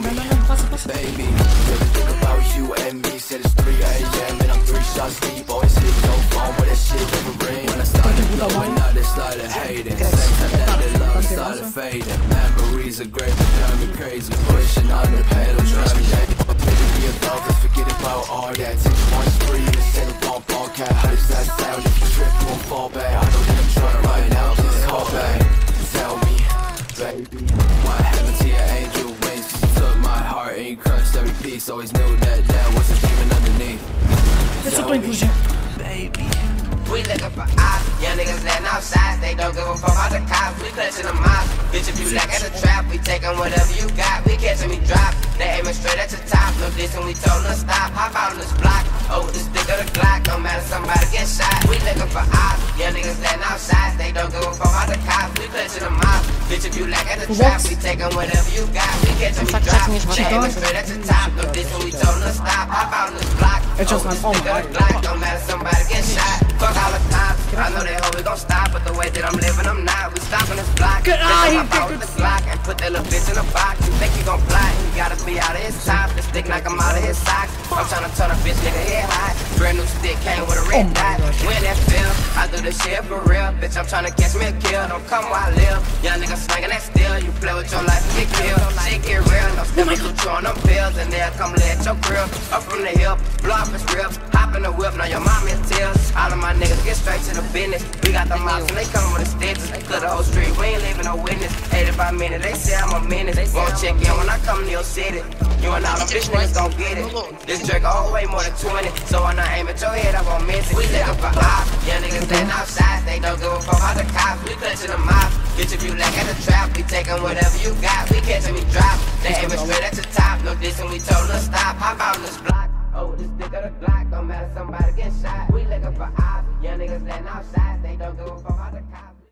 passa, passa. Baby, really think about you and me. Said it's 3 a.m. and I'm 3 shots deep. Always hit no phone with that shit never ring. When I started blowing out, they started hating. Same time that the love started fading. Memories are great, but drive me crazy. Pushing on the pedal, drive me crazy. Be above, let's forget about all that. Take one spree and settle bump all cat. How does that sound? If you trip, you won't fall back. I know that I'm trying right now, please call back. Tell me, baby, what happened to your angel wings? 'Cause you took my heart and you crushed every piece. Always knew that there was a demon underneath. Lecę to inclusion. Baby, we looking for ops, young niggas letting outside. They don't give a fuck about the cops. We clutching them ops. Bitch, if you lack at the trap, we taking whatever you got. We catching me drop. They aiming straight at your top. No distance, we told them to stop. Hop out on this block. Over the stick of the Glock. No matter, somebody get shot. We looking for ops, young niggas letting outside. They don't give a fuck about the cops. We clutching them ops. Bitch, if you lack at the trap, we taking whatever you got. We catching me drop. They aiming straight at your top. No distance, we told them to stop. Hop out on this block. Over the stick of the Glock. No matter, somebody get shot. Fuck all the time. I know they hope we gon' stop, but the way that I'm living, I'm not. We stopping this block. Get out with the Glock and put that little bitch in a box. You think you gon' fly? He gotta be out of his top. The stick like I'm out of his socks. I'm tryna turn a bitch nigga head high. Brand new stick came with a red dot. When that feel, I do this shit for real. Bitch, I'm tryna catch me a kill. Don't come while I live. Young nigga swinging that steel. You play with your life and get killed. Shit get real. No stepping through you on them pills. And they'll come lay at your crib. Up from the hip, blow up his ribs. Hop in the whip, now your mom is tears. All of my niggas get straight to the business. We got the mops and they come with the stitches. Clear the whole street, we ain't leaving no witness. 85 minutes, they say I'm a menace. Won't check in when I come to your city. You and all them bitch niggas gon' get it. This jerk all way more than 20. So when I aim at your head, I won't miss it. We looking for ops, young niggas letting outside. They don't give a fuck about the cops. We clutching them ops. Bitch, if you lack at the trap, we taking whatever you got. We catching me drop. They aiming straight at the top. No distance, we told them to stop. Hop out on this block.